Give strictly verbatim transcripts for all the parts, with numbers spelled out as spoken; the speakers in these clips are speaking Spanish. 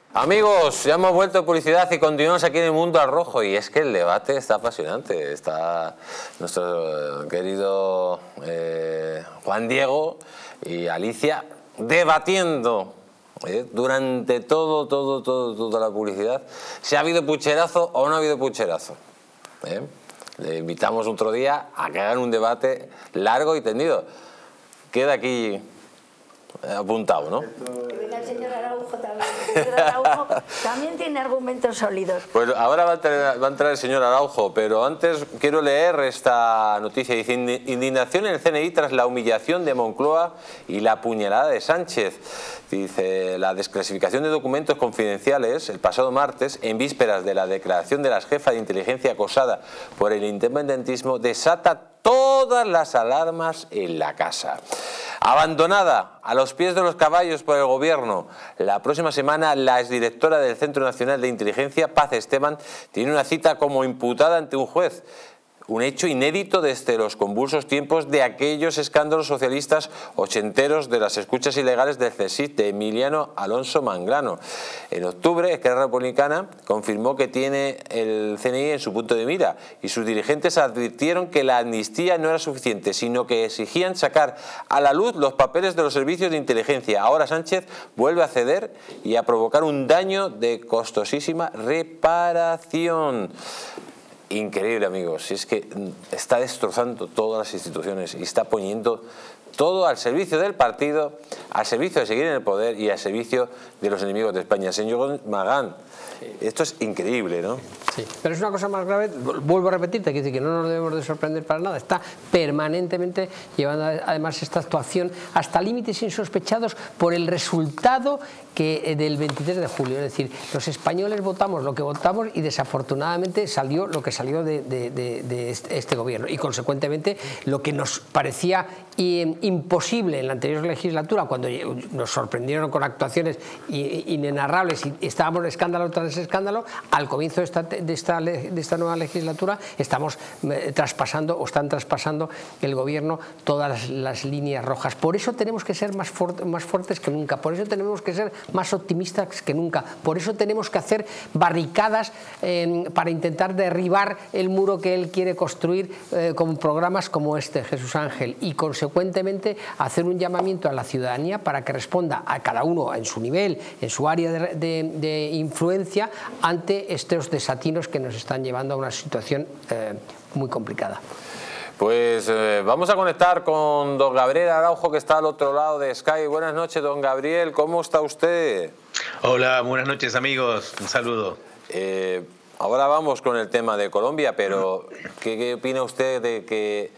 Amigos, ya hemos vuelto a publicidad y continuamos aquí en el Mundo al Rojo. Y es que el debate está apasionante. Está nuestro querido eh, Juan Diego y Alicia debatiendo eh, durante todo, todo, todo, toda la publicidad si ha habido pucherazo o no ha habido pucherazo. ¿eh? Le invitamos otro día a que hagan un debate largo y tendido. Queda aquí apuntado, ¿no? Que venga el señor Araujo también. El señor Araujo también tiene argumentos sólidos. Pues ahora va a, entrar, va a entrar el señor Araujo, pero antes quiero leer esta noticia. Dice: indignación en el C N I tras la humillación de Moncloa y la puñalada de Sánchez. Dice: la desclasificación de documentos confidenciales el pasado martes, en vísperas de la declaración de las jefas de inteligencia acosada por el independentismo, desata todas las alarmas en la casa. Abandonada a los pies de los caballos por el gobierno, la próxima semana la exdirectora del Centro Nacional de Inteligencia, Paz Esteban, tiene una cita como imputada ante un juez. Un hecho inédito desde los convulsos tiempos de aquellos escándalos socialistas ochenteros de las escuchas ilegales del CSIC de Emiliano Alonso Manglano. En octubre, Esquerra Republicana confirmó que tiene el C N I en su punto de mira y sus dirigentes advirtieron que la amnistía no era suficiente, sino que exigían sacar a la luz los papeles de los servicios de inteligencia. Ahora Sánchez vuelve a ceder y a provocar un daño de costosísima reparación. Increíble, amigos, si es que está destrozando todas las instituciones y está poniendo todo al servicio del partido, al servicio de seguir en el poder y al servicio de los enemigos de España. Señor Magán, esto es increíble, ¿no? Sí, pero es una cosa más grave, vuelvo a repetirte, que no nos debemos de sorprender para nada, está permanentemente llevando además esta actuación hasta límites insospechados por el resultado que del veintitrés de julio, es decir, los españoles votamos lo que votamos y desafortunadamente salió lo que salió de, de, de, de este gobierno y consecuentemente lo que nos parecía imposible en la anterior legislatura, cuando nos sorprendieron con actuaciones inenarrables y estábamos de escándalo tras escándalo, al comienzo de esta, de esta, de esta nueva legislatura estamos traspasando o están traspasando el gobierno todas las, las líneas rojas. Por eso tenemos que ser más, fuerte, más fuertes que nunca, por eso tenemos que ser más optimistas que nunca, por eso tenemos que hacer barricadas eh, para intentar derribar el muro que él quiere construir eh, con programas como este, Jesús Ángel, y consecuentemente hacer un llamamiento a la ciudadanía para que responda a cada uno en su nivel, en su área de, de, de influencia ante estos desatinos que nos están llevando a una situación eh, muy complicada. Pues eh, vamos a conectar con don Gabriel Araujo, que está al otro lado de Sky. Buenas noches, don Gabriel, ¿cómo está usted? Hola, buenas noches, amigos, un saludo. Eh, ahora vamos con el tema de Colombia, pero ¿qué, qué opina usted de que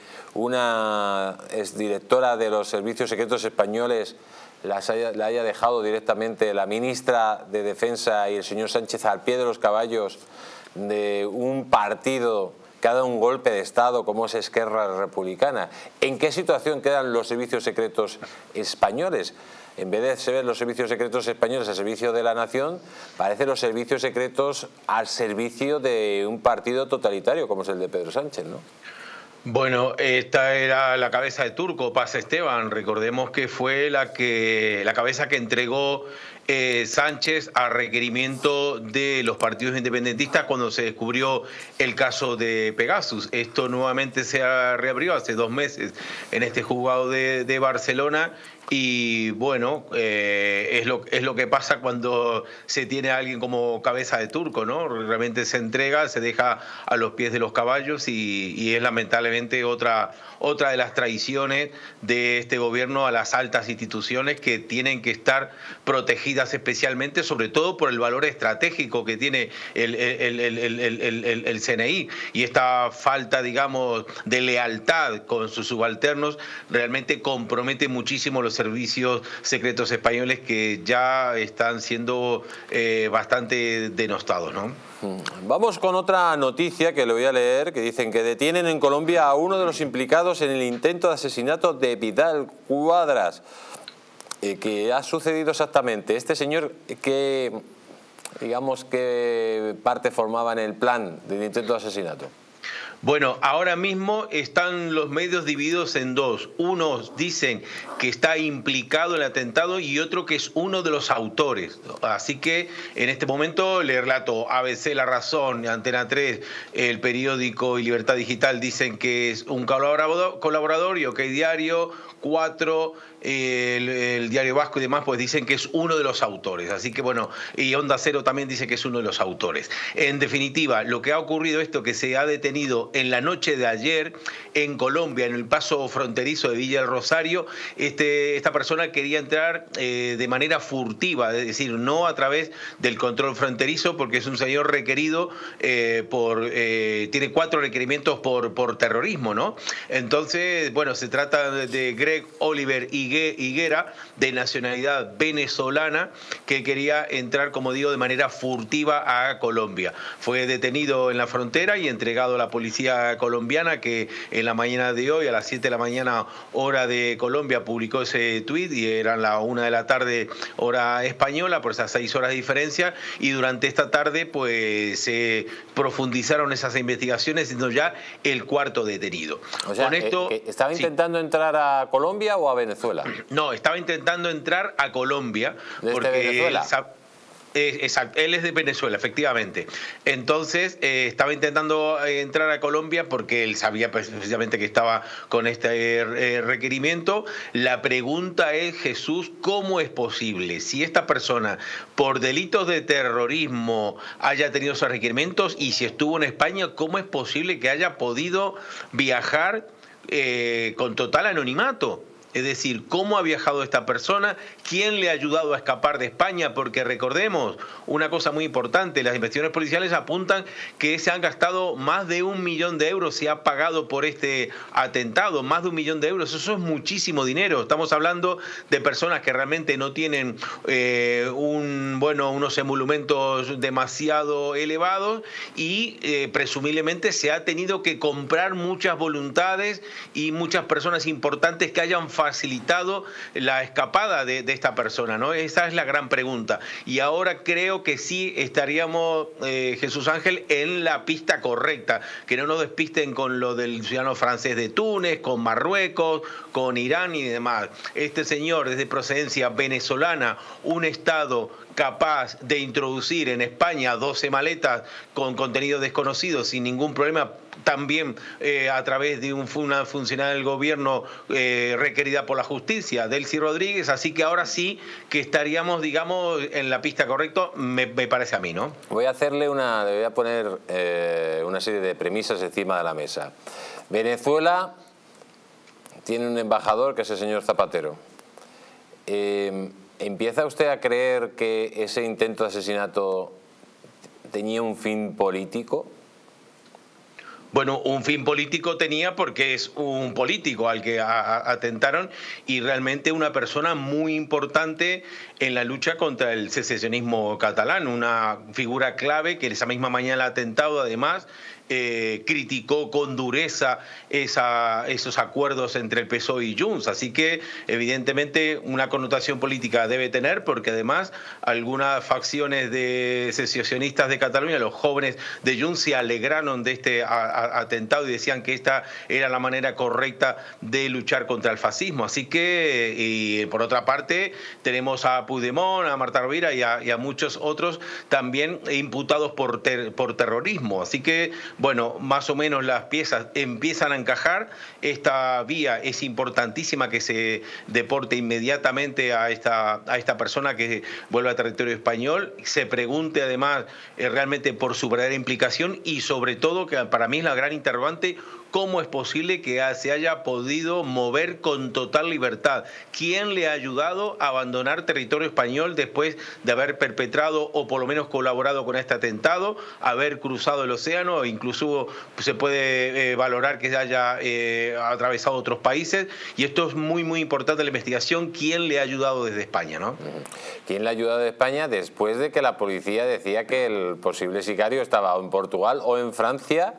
una exdirectora de los servicios secretos españoles las haya, la haya dejado directamente la ministra de Defensa y el señor Sánchez al pie de los caballos de un partido que ha dado un golpe de Estado como es Esquerra Republicana? ¿En qué situación quedan los servicios secretos españoles? En vez de ser los servicios secretos españoles al servicio de la nación, parecen los servicios secretos al servicio de un partido totalitario como es el de Pedro Sánchez, ¿no? Bueno, esta era la cabeza de turco, Paz Esteban. Recordemos que fue la, que, la cabeza que entregó eh, Sánchez a requerimiento de los partidos independentistas cuando se descubrió el caso de Pegasus. Esto nuevamente se ha reabrió hace dos meses en este juzgado de, de Barcelona. Y bueno, eh, es, lo, es lo que pasa cuando se tiene a alguien como cabeza de turco, ¿no? Realmente se entrega, se deja a los pies de los caballos y, y es lamentablemente otra, otra de las traiciones de este gobierno a las altas instituciones que tienen que estar protegidas especialmente, sobre todo por el valor estratégico que tiene el, el, el, el, el, el, el, el C N I. Y esta falta, digamos, de lealtad con sus subalternos realmente compromete muchísimo los servicios secretos españoles, que ya están siendo eh, bastante denostados, ¿no? Vamos con otra noticia que le voy a leer, que dicen que detienen en Colombia a uno de los implicados en el intento de asesinato de Vidal Cuadras. Eh, ¿Qué ha sucedido exactamente? Este señor, ¿qué, digamos, qué parte formaba en el plan del intento de asesinato? Bueno, ahora mismo están los medios divididos en dos. Unos dicen que está implicado en el atentado y otro que es uno de los autores. Así que en este momento le relato A B C, La Razón, Antena tres, el periódico y Libertad Digital dicen que es un colaborador, colaborador y OK Diario, cuatro, el, el Diario Vasco y demás, pues dicen que es uno de los autores. Así que bueno, y Onda Cero también dice que es uno de los autores. En definitiva, lo que ha ocurrido esto que se ha detenido en la noche de ayer en Colombia, en el paso fronterizo de Villa del Rosario, este, esta persona quería entrar eh, de manera furtiva, es decir, no a través del control fronterizo, porque es un señor requerido eh, por, eh, tiene cuatro requerimientos por, por terrorismo, ¿no? Entonces, bueno, se trata de Greg Oliver Higuera, de nacionalidad venezolana, que quería entrar, como digo, de manera furtiva a Colombia. Fue detenido en la frontera y entregado a la policía colombiana, que en la mañana de hoy, a las siete de la mañana, hora de Colombia, publicó ese tuit, y eran la una de la tarde, hora española, por esas seis horas de diferencia, y durante esta tarde, pues, se profundizaron esas investigaciones, siendo ya el cuarto detenido. O sea, Con esto, eh, ¿estaba sí. intentando entrar a Colombia o a Venezuela? No, estaba intentando entrar a Colombia. ¿Desde porque Venezuela? Eh, exacto, él es de Venezuela, efectivamente. Entonces, eh, estaba intentando eh, entrar a Colombia porque él sabía precisamente que estaba con este eh, requerimiento. La pregunta es, Jesús, ¿cómo es posible? Si esta persona, por delitos de terrorismo, haya tenido esos requerimientos, y si estuvo en España, ¿cómo es posible que haya podido viajar eh, con total anonimato? Es decir, ¿cómo ha viajado esta persona? ¿Quién le ha ayudado a escapar de España? Porque recordemos una cosa muy importante, las investigaciones policiales apuntan que se han gastado más de un millón de euros, se ha pagado por este atentado, más de un millón de euros. Eso es muchísimo dinero. Estamos hablando de personas que realmente no tienen eh, un, bueno, unos emolumentos demasiado elevados, y eh, presumiblemente se ha tenido que comprar muchas voluntades y muchas personas importantes que hayan facilitado la escapada de, de esta persona, ¿no? Esa es la gran pregunta. Y ahora creo que sí estaríamos, eh, Jesús Ángel, en la pista correcta, que no nos despisten con lo del ciudadano francés de Túnez, con Marruecos, con Irán y demás. Este señor es de procedencia venezolana, un estado capaz de introducir en España doce maletas con contenido desconocido sin ningún problema, también eh, a través de un, una funcionaria del gobierno eh, requerida por la justicia, Delcy Rodríguez. Así que ahora sí que estaríamos, digamos, en la pista correcta, me, me parece a mí, ¿no? Voy a hacerle una, voy a poner eh, una serie de premisas encima de la mesa. Venezuela tiene un embajador que es el señor Zapatero. Eh, ¿Empieza usted a creer que ese intento de asesinato tenía un fin político? Bueno, un fin político tenía, porque es un político al que a, a, atentaron, y realmente una persona muy importante en la lucha contra el secesionismo catalán, una figura clave que esa misma mañana del atentado, además, Eh, criticó con dureza esa, esos acuerdos entre el P S O E y Junts. Así que evidentemente una connotación política debe tener, porque además algunas facciones de secesionistas de Cataluña, los jóvenes de Junts, se alegraron de este a, a, atentado y decían que esta era la manera correcta de luchar contra el fascismo. Así que, y por otra parte, tenemos a Puigdemont, a Marta Rovira y a, y a muchos otros también imputados por, ter, por terrorismo. Así que, bueno, más o menos las piezas empiezan a encajar. Esta vía es importantísima, que se deporte inmediatamente a esta, a esta persona que vuelve a territorio español. Se pregunte además eh, realmente por su verdadera implicación, y sobre todo, que para mí es la gran interrogante, ¿cómo es posible que se haya podido mover con total libertad? ¿Quién le ha ayudado a abandonar territorio español después de haber perpetrado o por lo menos colaborado con este atentado, haber cruzado el océano, e incluso se puede eh, valorar que haya eh, atravesado otros países? Y esto es muy, muy importante, la investigación. ¿Quién le ha ayudado desde España, ¿no? ¿Quién le ha ayudado de España después de que la policía decía que el posible sicario estaba en Portugal o en Francia?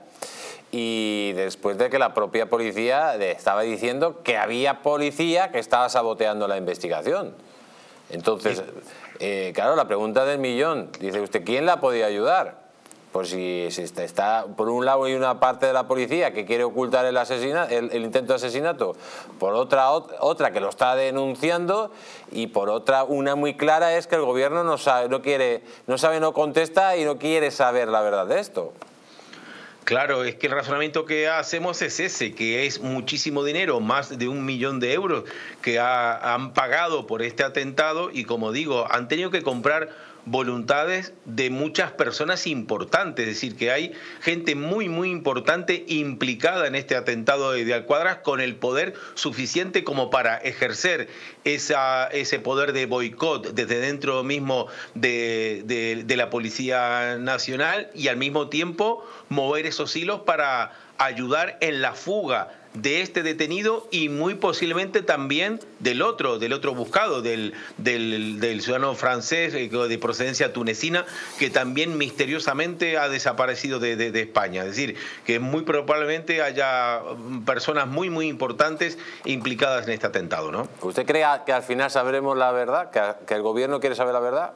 Y después de que la propia policía estaba diciendo que había policía que estaba saboteando la investigación. Entonces, eh, claro, la pregunta del millón, dice usted, ¿quién la podía ayudar? Pues si, si está, está, por un lado hay una parte de la policía que quiere ocultar el, asesina, el, el intento de asesinato, por otra otra que lo está denunciando, y por otra una muy clara es que el gobierno no sabe, no quiere, no sabe, no contesta y no quiere saber la verdad de esto. Claro, es que el razonamiento que hacemos es ese, que es muchísimo dinero, más de un millón de euros que ha, han pagado por este atentado, y como digo, han tenido que comprar voluntades de muchas personas importantes, es decir, que hay gente muy muy importante implicada en este atentado de Vidal Quadras, con el poder suficiente como para ejercer esa, ese poder de boicot desde dentro mismo de, de, de la Policía Nacional, y al mismo tiempo mover esos hilos para ayudar en la fuga de este detenido y muy posiblemente también del otro, del otro buscado, del, del, del ciudadano francés de procedencia tunecina, que también misteriosamente ha desaparecido de, de, de España. Es decir, que muy probablemente haya personas muy muy importantes implicadas en este atentado, ¿no? ¿Usted cree que al final sabremos la verdad? ¿Que, que el gobierno quiere saber la verdad?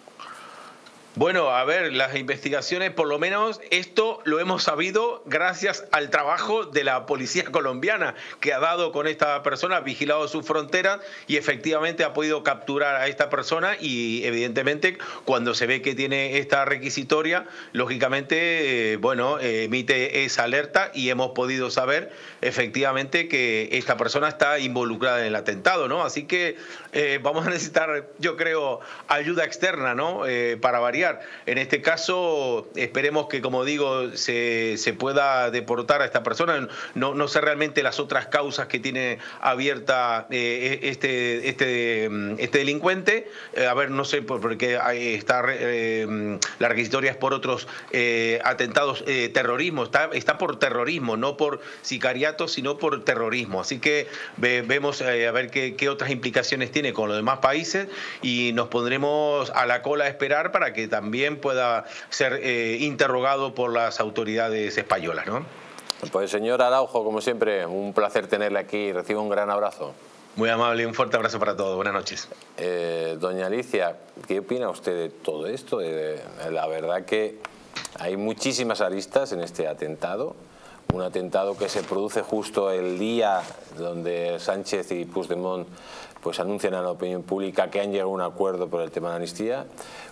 Bueno, a ver, las investigaciones, por lo menos esto lo hemos sabido gracias al trabajo de la policía colombiana, que ha dado con esta persona, ha vigilado sus fronteras y efectivamente ha podido capturar a esta persona, y evidentemente cuando se ve que tiene esta requisitoria, lógicamente, eh, bueno, eh, emite esa alerta, y hemos podido saber efectivamente que esta persona está involucrada en el atentado, ¿no? Así que eh, vamos a necesitar, yo creo, ayuda externa, ¿no? Eh, para variar. En este caso, esperemos que, como digo, se, se pueda deportar a esta persona. No, no sé realmente las otras causas que tiene abierta eh, este, este, este delincuente. Eh, a ver, no sé, porque está eh, la requisitoria es por otros eh, atentados, eh, terrorismo. Está, está por terrorismo, no por sicariato, sino por terrorismo. Así que ve, vemos eh, a ver qué, qué otras implicaciones tiene con los demás países, y nos pondremos a la cola a esperar para que también pueda ser eh, interrogado por las autoridades españolas, ¿no? Pues señor Araujo, como siempre, un placer tenerle aquí. Reciba un gran abrazo. Muy amable, un fuerte abrazo para todos. Buenas noches. Eh, doña Alicia, ¿qué opina usted de todo esto? De, de, la verdad que hay muchísimas aristas en este atentado. Un atentado que se produce justo el día donde Sánchez y Puigdemont pues anuncian a la opinión pública que han llegado a un acuerdo por el tema de la amnistía.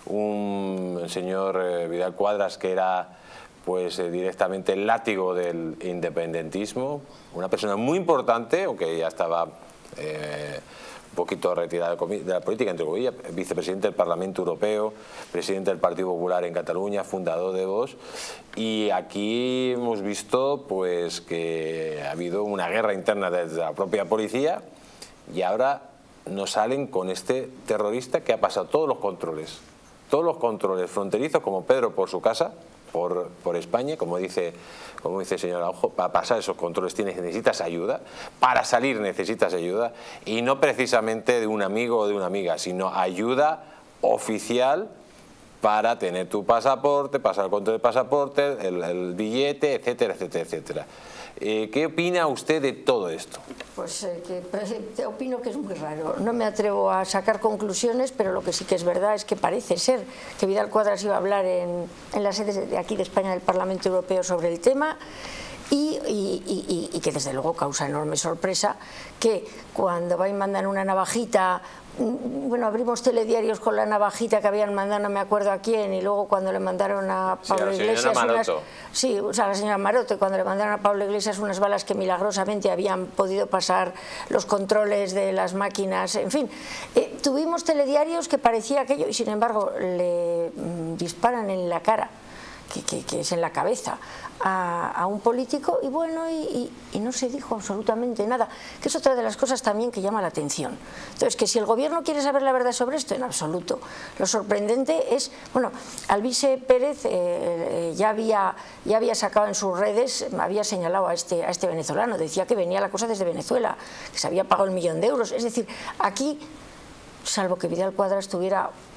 Un señor eh, Vidal Quadras que era pues eh, directamente el látigo del independentismo, una persona muy importante, aunque ya estaba eh, un poquito retirada de la política, entre comillas, vicepresidente del Parlamento Europeo, presidente del Partido Popular en Cataluña, fundador de Vox, y aquí hemos visto pues que ha habido una guerra interna desde la propia policía, y ahora nos salen con este terrorista que ha pasado todos los controles, todos los controles fronterizos, como Pedro por su casa, por, por España, como dice, como dice el señor Araujo. Para pasar esos controles tienes, necesitas ayuda, para salir necesitas ayuda, y no precisamente de un amigo o de una amiga, sino ayuda oficial para tener tu pasaporte, pasar el control del pasaporte, el, el billete, etcétera, etcétera, etcétera. Eh, ¿Qué opina usted de todo esto? Pues eh, que, pues, te opino que es muy raro. No me atrevo a sacar conclusiones, pero lo que sí que es verdad es que parece ser que Vidal Quadras iba a hablar en, en la sede de aquí de España del Parlamento Europeo sobre el tema. Y, y, y, y que desde luego causa enorme sorpresa que cuando va y mandan una navajita, bueno, abrimos telediarios con la navajita que habían mandado, no me acuerdo a quién, y luego cuando le mandaron a Pablo sí, a Iglesias unas, sí, o sea, a la señora Maroto, cuando le mandaron a Pablo Iglesias unas balas que milagrosamente habían podido pasar los controles de las máquinas, en fin, eh, tuvimos telediarios que parecía aquello, y sin embargo le mm, disparan en la cara, que, que, que es en la cabeza, a, a un político, y bueno, y, y, y no se dijo absolutamente nada, que es otra de las cosas también que llama la atención. Entonces, que si el gobierno quiere saber la verdad sobre esto, en absoluto. Lo sorprendente es, bueno, Alvise Pérez eh, eh, ya, había, ya había sacado en sus redes, había señalado a este, a este venezolano, decía que venía la cosa desde Venezuela, que se había pagado el millón de euros, es decir, aquí, salvo que Vidal Quadras tuviera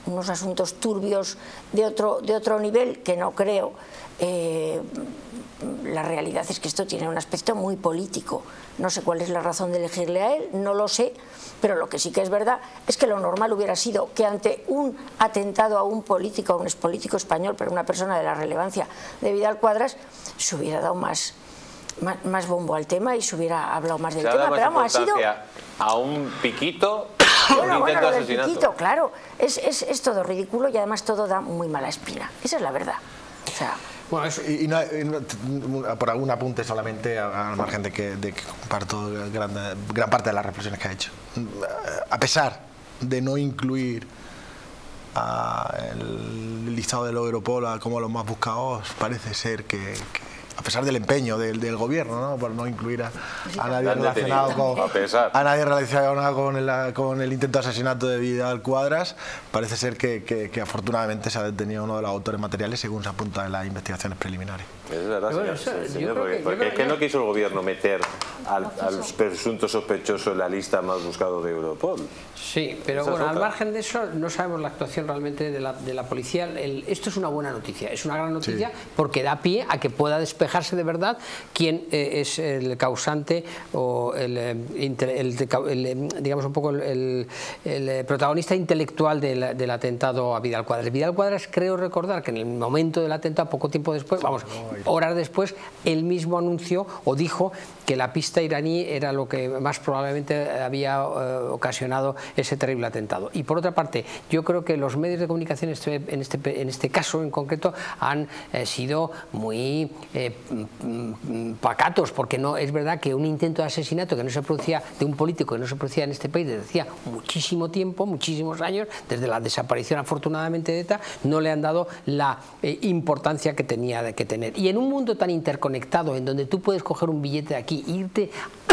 unos asuntos turbios de otro, de otro nivel que no creo. Eh, la realidad es que esto tiene un aspecto muy político. No sé cuál es la razón de elegirle a él, no lo sé, pero lo que sí que es verdad es que lo normal hubiera sido que ante un atentado a un político, a un expolítico español, pero una persona de la relevancia de Vidal Cuadras, se hubiera dado más, más, más bombo al tema y se hubiera hablado más del se tema. Más pero vamos, ha sido a un piquito, bueno, un bueno, intento lo de del asesinato. piquito, claro, es, es, es todo ridículo y además todo da muy mala espina. Esa es la verdad. O sea, Bueno, eso, y, y no, y no, por algún apunte solamente, al margen de que, de que comparto gran, gran parte de las reflexiones que ha hecho. A pesar de no incluir a el listado del Europol como los más buscados, parece ser que, que a pesar del empeño del, del gobierno, ¿no?, por no incluir a, a nadie relacionado con a, a nadie relacionado con el, con el intento de asesinato de Vidal Cuadras, parece ser que, que, que afortunadamente se ha detenido a uno de los autores materiales, según se apunta en las investigaciones preliminares. Es verdad, señor, bueno, eso, señor, yo porque, que, porque yo es que no quiso el gobierno meter al, a los presuntos sospechosos en la lista más buscada de Europol. Sí, pero Esa bueno, es al otra. margen de eso, no sabemos la actuación realmente de la, de la policía. El, esto es una buena noticia, es una gran noticia, sí, porque da pie a que pueda despejarse de verdad quién eh, es el causante o el, el, el, el digamos un poco el, el, el protagonista intelectual del, del atentado a Vidal Cuadras. Vidal Cuadras, creo recordar que en el momento del atentado, poco tiempo después, vamos, horas después, él mismo anunció o dijo que la pista iraní era lo que más probablemente había eh, ocasionado ese terrible atentado. Y por otra parte, yo creo que los medios de comunicación este, en, este, en este caso en concreto han eh, sido muy eh, pacatos, porque no es verdad que un intento de asesinato que no se producía de un político que no se producía en este país desde hacía muchísimo tiempo, muchísimos años, desde la desaparición afortunadamente de ETA, no le han dado la eh, importancia que tenía de que tener. Y en un mundo tan interconectado, en donde tú puedes coger un billete de aquí, irte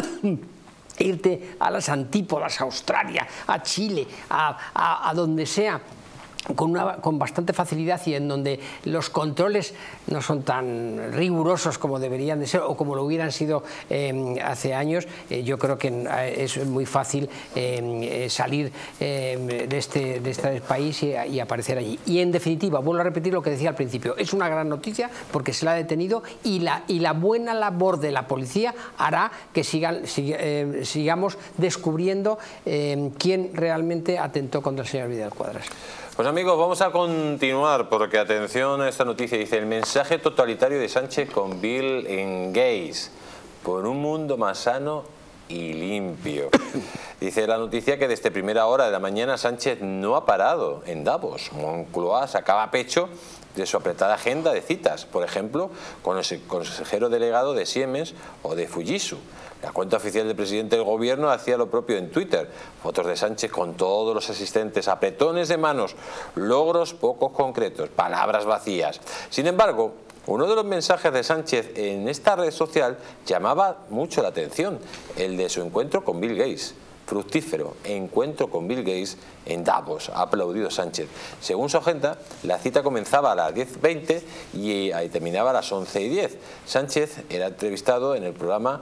irte a las antípodas, a Australia, a Chile, a, a, a donde sea, con, una, con bastante facilidad, y en donde los controles no son tan rigurosos como deberían de ser o como lo hubieran sido eh, hace años, eh, yo creo que es muy fácil eh, salir eh, de, este, de este país y, y aparecer allí. Y en definitiva, vuelvo a repetir lo que decía al principio, es una gran noticia porque se la ha detenido y la, y la buena labor de la policía hará que sigan, sig, eh, sigamos descubriendo eh, quién realmente atentó contra el señor Vidal Cuadras. Pues amigos, vamos a continuar porque atención a esta noticia. Dice: el mensaje totalitario de Sánchez con Bill Gates por un mundo más sano y limpio. Dice la noticia que desde primera hora de la mañana Sánchez no ha parado en Davos. Moncloa sacaba pecho de su apretada agenda de citas, por ejemplo, con el consejero delegado de Siemens o de Fujitsu. La cuenta oficial del presidente del gobierno hacía lo propio en Twitter. Fotos de Sánchez con todos los asistentes, apretones de manos, logros pocos concretos, palabras vacías. Sin embargo, uno de los mensajes de Sánchez en esta red social llamaba mucho la atención, el de su encuentro con Bill Gates. Fructífero encuentro con Bill Gates en Davos, ha aplaudido Sánchez. Según su agenda, la cita comenzaba a las diez veinte y ahí terminaba a las once y diez. Sánchez era entrevistado en el programa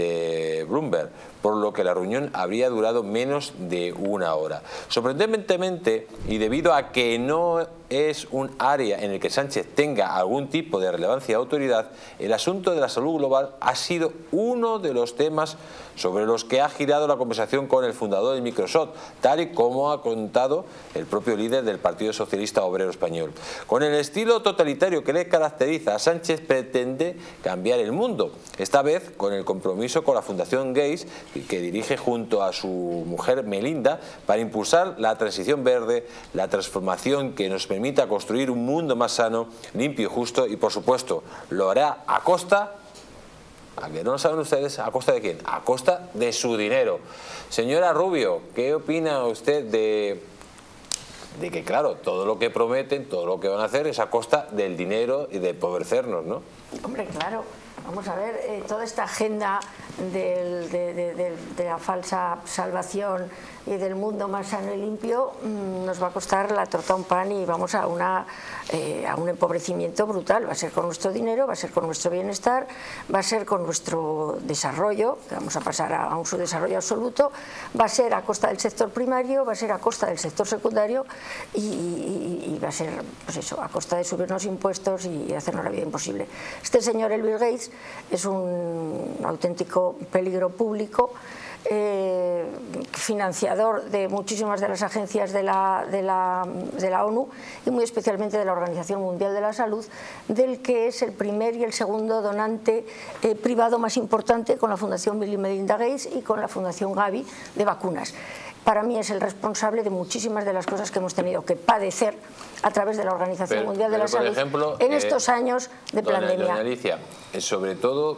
de Bloomberg, por lo que la reunión habría durado menos de una hora. Sorprendentemente, y debido a que no es un área en el que Sánchez tenga algún tipo de relevancia y autoridad, el asunto de la salud global ha sido uno de los temas sobre los que ha girado la conversación con el fundador de Microsoft, tal y como ha contado el propio líder del Partido Socialista Obrero Español. Con el estilo totalitario que le caracteriza, Sánchez pretende cambiar el mundo, esta vez con el compromiso con la Fundación Gates, que dirige junto a su mujer Melinda, para impulsar la transición verde, la transformación que nos permita construir un mundo más sano, limpio y justo, y por supuesto lo hará a costa, ¿a que no lo saben ustedes? ¿A costa de quién? A costa de su dinero. Señora Rubio, ¿qué opina usted de, de que, claro, todo lo que prometen, todo lo que van a hacer es a costa del dinero y de empobrecernos, ¿no? Hombre, claro. Vamos a ver, eh, toda esta agenda del, de, de, de, de la falsa salvación y del mundo más sano y limpio mmm, nos va a costar la torta a un pan y vamos a, una, eh, a un empobrecimiento brutal. Va a ser con nuestro dinero, va a ser con nuestro bienestar, va a ser con nuestro desarrollo, que vamos a pasar a, a un subdesarrollo absoluto, va a ser a costa del sector primario, va a ser a costa del sector secundario y, y, y va a ser, pues eso, a costa de subirnos impuestos y hacernos la vida imposible. Este señor, el Bill Gates, es un auténtico peligro público, eh, financiador de muchísimas de las agencias de la, de, la, de la ONU y muy especialmente de la Organización Mundial de la Salud, del que es el primer y el segundo donante eh, privado más importante, con la Fundación Bill y Melinda Gates y con la Fundación Gavi de vacunas. Para mí es el responsable de muchísimas de las cosas que hemos tenido que padecer a través de la Organización pero, Mundial de pero la Salud ejemplo, en eh, estos años de doña, pandemia. Doña Alicia, sobre todo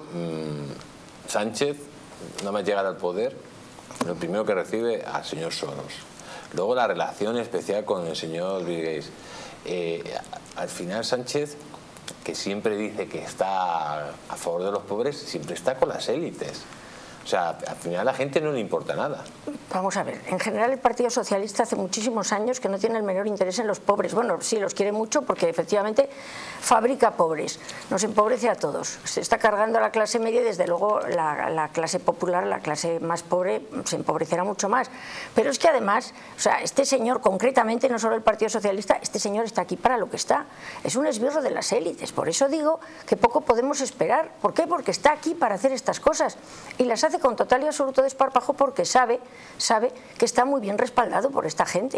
mmm, Sánchez, nada más llegar al poder, lo primero que recibe al señor Soros. Luego la relación especial con el señor Bill Gates. Eh, al final Sánchez, que siempre dice que está a favor de los pobres, siempre está con las élites. O sea, al final a la gente no le importa nada. Vamos a ver, en general el Partido Socialista hace muchísimos años que no tiene el menor interés en los pobres. Bueno, sí, los quiere mucho porque efectivamente fabrica pobres, nos empobrece a todos. Se está cargando a la clase media y desde luego la, la clase popular, la clase más pobre, se empobrecerá mucho más. Pero es que además, o sea, este señor concretamente, no solo el Partido Socialista, este señor está aquí para lo que está. Es un esbirro de las élites. Por eso digo que poco podemos esperar. ¿Por qué? Porque está aquí para hacer estas cosas y las hace con total y absoluto desparpajo porque sabe, sabe que está muy bien respaldado por esta gente.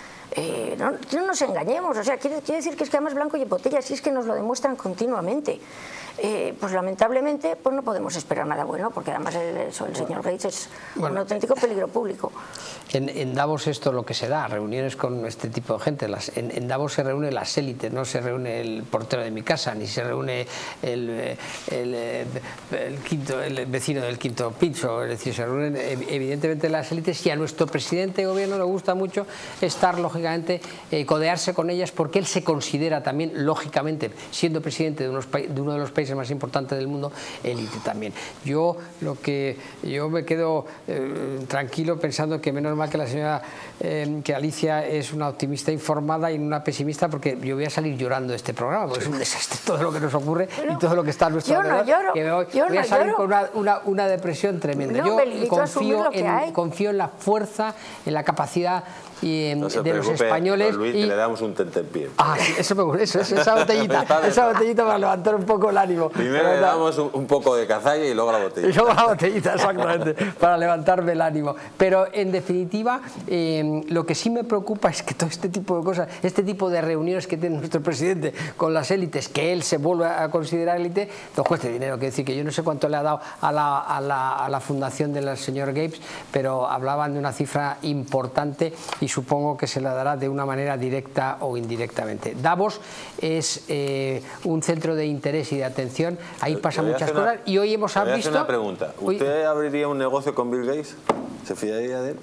Eh, no, no nos engañemos, o sea, quiere, quiere decir que es que además blanco y en botella, si es que nos lo demuestran continuamente. Eh, pues lamentablemente pues no podemos esperar nada bueno, porque además el, eso, el señor Gates es bueno, un auténtico peligro público. En, en Davos esto es lo que se da, reuniones con este tipo de gente. Las, en, en Davos se reúnen las élites, no se reúne el portero de mi casa, ni se reúne el, el, el, el, quinto, el vecino del quinto piso, es decir, se reúnen evidentemente las élites y a nuestro presidente de gobierno le gusta mucho estar, lógicamente, eh, codearse con ellas porque él se considera también, lógicamente, siendo presidente de, unos, de uno de los países más importantes del mundo, élite también. Yo lo que yo me quedo eh, tranquilo pensando que menos mal que la señora eh, que Alicia es una optimista informada y una pesimista, porque yo voy a salir llorando de este programa, porque sí. Es un desastre todo lo que nos ocurre Pero y todo lo que está a nuestro alrededor, no lloro, que me voy, yo voy a no salir lloro. con una, una, una depresión tremenda. No, yo confío que en, hay. confío en la fuerza, en la capacidad y, no se de los preocupe, españoles. Don Luis, y... que le damos un tentempié. Ah, sí, eso me gusta, eso, eso, esa botellita, esa botellita para levantar un poco el ánimo. Primero le damos un, un poco de cazalla y luego la botellita. Y luego la botellita, exactamente, para levantarme el ánimo. Pero en definitiva, eh, lo que sí me preocupa es que todo este tipo de cosas, este tipo de reuniones que tiene nuestro presidente con las élites, que él se vuelve a considerar élite, nos cueste dinero. Quiero decir que yo no sé cuánto le ha dado a la, a la, a la fundación del señor Gates, pero hablaban de una cifra importante y supongo que se la dará de una manera directa o indirectamente. Davos es eh, un centro de interés y de atención, ahí pasan muchas una, cosas y hoy hemos visto... Voy a visto... hacer una pregunta. ¿Usted hoy, abriría un negocio con Bill Gates? ¿Se fiaría de él?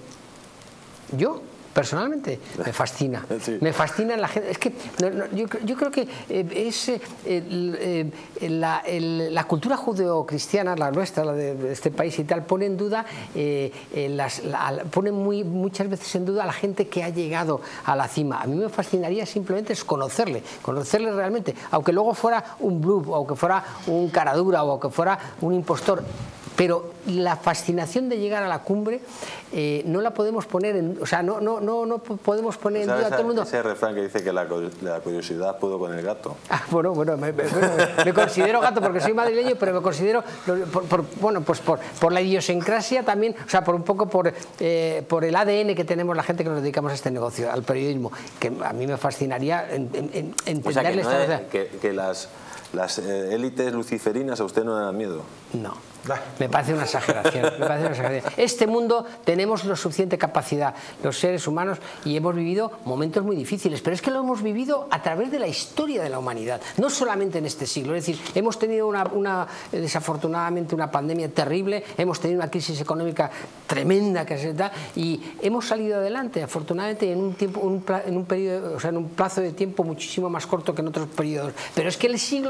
¿Yo? Personalmente me fascina, sí. Me fascina la gente. Es que no, no, yo, yo creo que eh, es eh, eh, la, el, la cultura judeocristiana, la nuestra, la de este país y tal, pone en duda, eh, eh, las, la, pone muy, muchas veces en duda a la gente que ha llegado a la cima. A mí me fascinaría simplemente es conocerle, conocerle realmente, aunque luego fuera un bluff, aunque fuera un caradura o aunque fuera un impostor. Pero la fascinación de llegar a la cumbre eh, no la podemos poner en, o sea, no, no, no, no podemos poner en duda a todo el mundo. Ese refrán que dice que la, la curiosidad pudo con el gato. Ah, bueno, bueno, me, me, me considero gato porque soy madrileño, pero me considero, por, por, bueno, pues por, por la idiosincrasia también, o sea, por un poco por, eh, por el A D N que tenemos la gente que nos dedicamos a este negocio, al periodismo, que a mí me fascinaría en, en, en entenderle. O sea, que, no esta es, que, que las, las eh, élites luciferinas a usted no le dan miedo. No. Me parece una exageración, me parece una exageración. Este mundo tenemos lo suficiente capacidad, los seres humanos, y hemos vivido momentos muy difíciles, pero es que lo hemos vivido a través de la historia de la humanidad, no solamente en este siglo. Es decir, hemos tenido una, una desafortunadamente una pandemia terrible, hemos tenido una crisis económica tremenda que se da, y hemos salido adelante, afortunadamente, en un tiempo, en un, en un periodo, o sea, en un plazo de tiempo muchísimo más corto que en otros periodos. Pero es que el siglo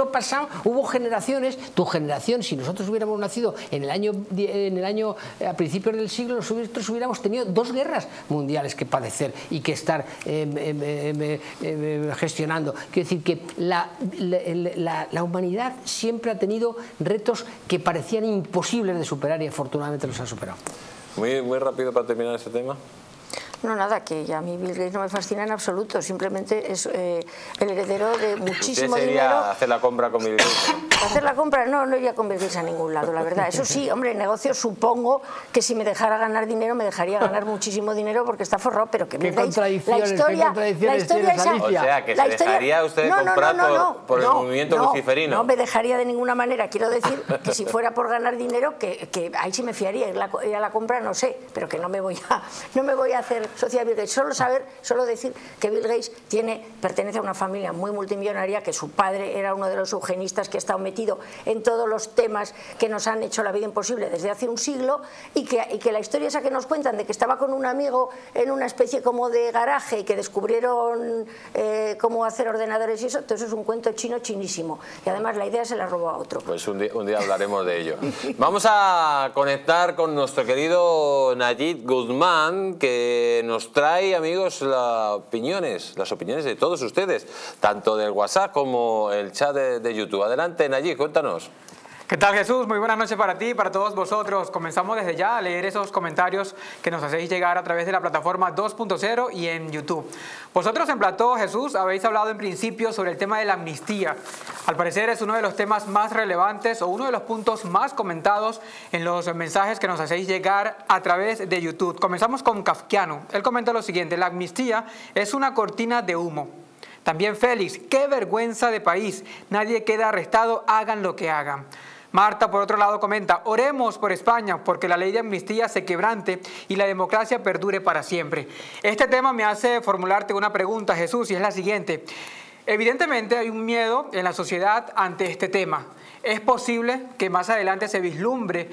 siglo pasado hubo generaciones, tu generación, si nosotros hubiéramos nacido en el año, en el año a principios del siglo, nosotros hubiéramos tenido dos guerras mundiales que padecer y que estar eh, eh, eh, eh, gestionando. Quiero decir que la, la, la, la humanidad siempre ha tenido retos que parecían imposibles de superar y afortunadamente los ha superado. Muy, muy rápido para terminar este tema. No, nada, que a mí Bill Gates no me fascina en absoluto, simplemente es eh, el heredero de muchísimo ¿Usted sería dinero. hacer la compra con Bill Gates? Hacer la compra, no, no iría con Bill Gates a ningún lado, la verdad. Eso sí, hombre, en negocios supongo que si me dejara ganar dinero, me dejaría ganar muchísimo dinero porque está forrado, pero que Bill Gates, la historia, la historia esa, o sea, que la se historia, dejaría usted no, no, comprar no, no, no, por, por no, el movimiento no, luciferino. No me dejaría de ninguna manera, quiero decir que si fuera por ganar dinero, que, que ahí sí me fiaría, ir, la, ir a la compra, no sé, pero que no me voy a, no me voy a hacer socia de Bill Gates. Solo saber, solo decir que Bill Gates tiene, pertenece a una familia muy multimillonaria, que su padre era uno de los eugenistas que ha estado metido en todos los temas que nos han hecho la vida imposible desde hace un siglo, y que, y que la historia esa que nos cuentan de que estaba con un amigo en una especie como de garaje y que descubrieron eh, cómo hacer ordenadores y eso, todo eso es un cuento chino chinísimo, y además la idea se la robó a otro. Pues un día, un día hablaremos de ello. Vamos a conectar con nuestro querido Nayib Guzmán, que nos trae, amigos, las opiniones, las opiniones de todos ustedes, tanto del WhatsApp como el chat de, de YouTube. Adelante, Nayib, cuéntanos. ¿Qué tal, Jesús? Muy buenas noches para ti y para todos vosotros. Comenzamos desde ya a leer esos comentarios que nos hacéis llegar a través de la plataforma dos punto cero y en YouTube. Vosotros en Plató, Jesús, habéis hablado en principio sobre el tema de la amnistía. Al parecer es uno de los temas más relevantes o uno de los puntos más comentados en los mensajes que nos hacéis llegar a través de YouTube. Comenzamos con Kafkiano. Él comenta lo siguiente: la amnistía es una cortina de humo. También Félix: qué vergüenza de país, nadie queda arrestado, hagan lo que hagan. Marta, por otro lado, comenta: oremos por España porque la ley de amnistía se quebrante y la democracia perdure para siempre. Este tema me hace formularte una pregunta, Jesús, y es la siguiente. Evidentemente hay un miedo en la sociedad ante este tema. ¿Es posible que más adelante se vislumbre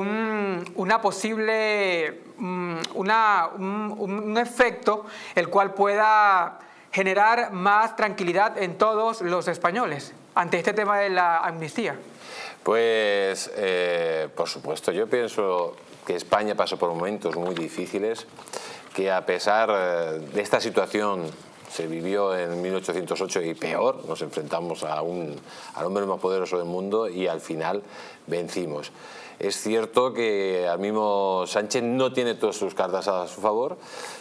un, una posible, um, una, un, un efecto el cual pueda generar más tranquilidad en todos los españoles ante este tema de la amnistía? Pues, eh, por supuesto, yo pienso que España pasó por momentos muy difíciles, que a pesar de esta situación se vivió en mil ochocientos ocho y peor, nos enfrentamos a un, al hombre más poderoso del mundo y al final vencimos. Es cierto que al mismo Sánchez no tiene todas sus cartas a su favor,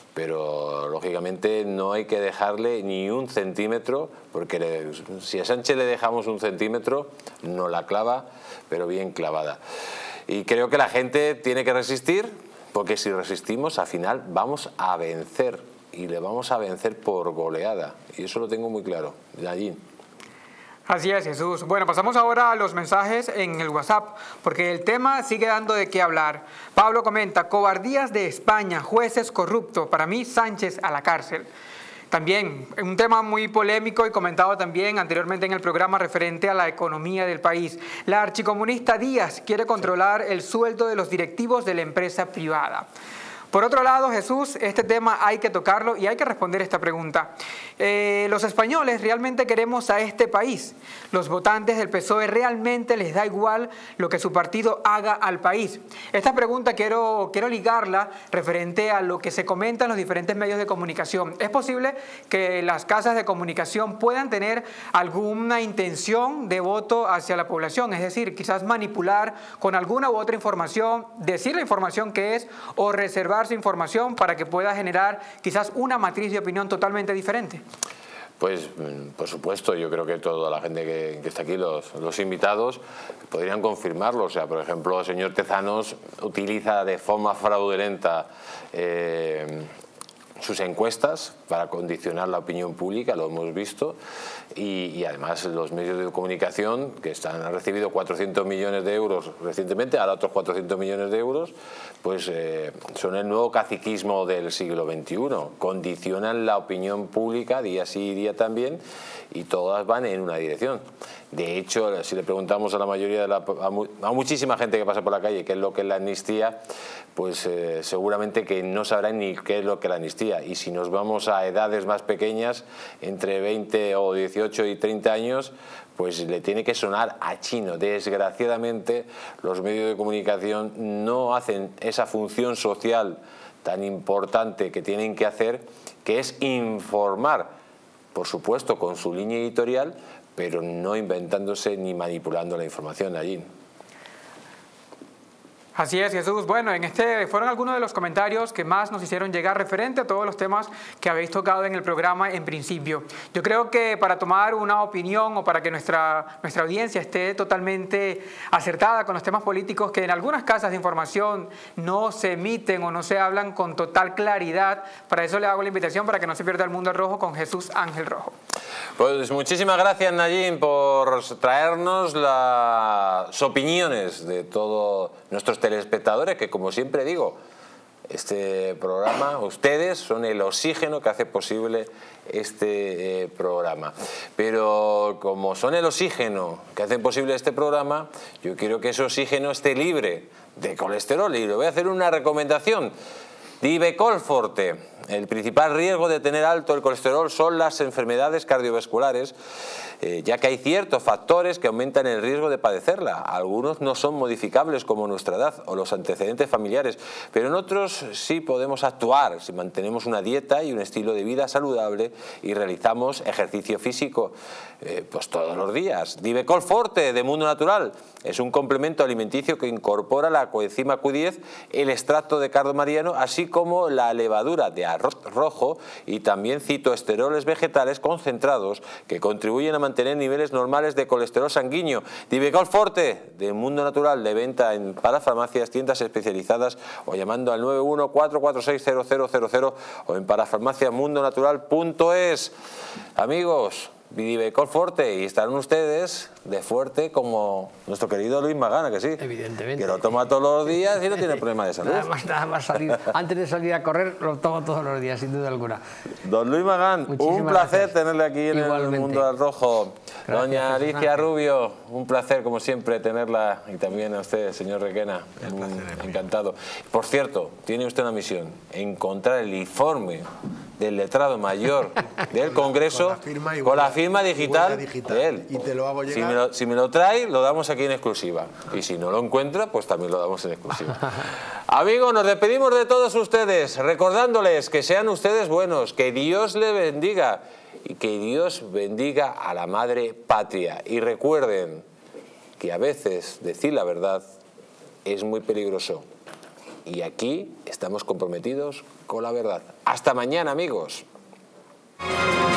pero lógicamente no hay que dejarle ni un centímetro, porque le, si a Sánchez le dejamos un centímetro, nos la clava, pero bien clavada. Y creo que la gente tiene que resistir, porque si resistimos, al final vamos a vencer, y le vamos a vencer por goleada, y eso lo tengo muy claro. Allí. Así es, Jesús. Bueno, pasamos ahora a los mensajes en el WhatsApp, porque el tema sigue dando de qué hablar. Pablo comenta: cobardías de España, jueces corruptos, para mí Sánchez a la cárcel. También un tema muy polémico y comentado también anteriormente en el programa referente a la economía del país. La archicomunista Díaz quiere controlar el sueldo de los directivos de la empresa privada. Por otro lado, Jesús, este tema hay que tocarlo y hay que responder esta pregunta. Eh, ¿Los españoles realmente queremos a este país? ¿Los votantes del P S O E realmente les da igual lo que su partido haga al país? Esta pregunta quiero, quiero ligarla referente a lo que se comenta en los diferentes medios de comunicación. ¿Es posible que las casas de comunicación puedan tener alguna intención de voto hacia la población? Es decir, quizás manipular con alguna u otra información, decir la información que es o reservar su información para que pueda generar quizás una matriz de opinión totalmente diferente. Pues, por supuesto, yo creo que toda la gente que, que está aquí, los, los invitados, podrían confirmarlo. O sea, por ejemplo, el señor Tezanos utiliza de forma fraudulenta eh, sus encuestas para condicionar la opinión pública, lo hemos visto, y, y además los medios de comunicación que están, han recibido cuatrocientos millones de euros recientemente, ahora otros cuatrocientos millones de euros, pues eh, son el nuevo caciquismo del siglo veintiuno, condicionan la opinión pública día sí y día también, y todas van en una dirección. De hecho, si le preguntamos a la mayoría de la, a, mu, a muchísima gente que pasa por la calle qué es lo que es la amnistía, pues eh, seguramente que no sabrán ni qué es lo que es la amnistía. vida. Y si nos vamos a edades más pequeñas, entre veinte o dieciocho y treinta años, pues le tiene que sonar a chino. Desgraciadamente, los medios de comunicación no hacen esa función social tan importante que tienen que hacer, que es informar, por supuesto con su línea editorial, pero no inventándose ni manipulando la información allí. Así es, Jesús. Bueno, en este fueron algunos de los comentarios que más nos hicieron llegar referente a todos los temas que habéis tocado en el programa en principio. Yo creo que para tomar una opinión o para que nuestra, nuestra audiencia esté totalmente acertada con los temas políticos que en algunas casas de información no se emiten o no se hablan con total claridad, para eso le hago la invitación para que no se pierda el Mundo al Rojo con Jesús Ángel Rojo. Pues muchísimas gracias, Nayim, por traernos las opiniones de todos nuestros telespectadores, que como siempre digo, este programa, ustedes son el oxígeno que hace posible este eh, programa. Pero como son el oxígeno que hace posible este programa, yo quiero que ese oxígeno esté libre de colesterol y le voy a hacer una recomendación. Divecol Forte. El principal riesgo de tener alto el colesterol son las enfermedades cardiovasculares, eh, ya que hay ciertos factores que aumentan el riesgo de padecerla. Algunos no son modificables, como nuestra edad o los antecedentes familiares, pero en otros sí podemos actuar si mantenemos una dieta y un estilo de vida saludable y realizamos ejercicio físico eh, pues todos los días. Divecol Forte de Mundo Natural es un complemento alimenticio que incorpora la coenzima Q diez, el extracto de cardo mariano, así como la levadura de arroz rojo y también citoesteroles vegetales concentrados que contribuyen a mantener niveles normales de colesterol sanguíneo. Divecol Forte de Mundo Natural, de venta en parafarmacias, tiendas especializadas o llamando al nueve uno cuatro cuatro seis cero cero cero cero o en parafarmacia mundo natural punto es. Amigos, Divecol Forte, y estarán ustedes de fuerte como nuestro querido Luis Magana, que sí. Evidentemente. Que lo toma todos los días y no tiene problema de salud. Nada más, nada más salir, antes de salir a correr, lo tomo todos los días, sin duda alguna. Don Luis Magán, Muchísimas un placer gracias. tenerle aquí en Igualmente. el Mundo al Rojo. Gracias, Doña Jesús Alicia Ángel. Rubio, un placer como siempre tenerla, y también a usted, señor Requena. El placer es mío. Encantado. Por cierto, tiene usted una misión: encontrar el informe del letrado mayor del Congreso con la firma y con la huella- firma y digital, huella digital. de él. Y te lo hago Si llegar. me lo, si me lo trae, lo damos aquí en exclusiva. Y si no lo encuentra, pues también lo damos en exclusiva. Amigos, nos despedimos de todos ustedes, recordándoles que sean ustedes buenos, que Dios le bendiga y que Dios bendiga a la Madre Patria. Y recuerden que a veces decir la verdad es muy peligroso. Y aquí estamos comprometidos con la verdad. Hasta mañana, amigos.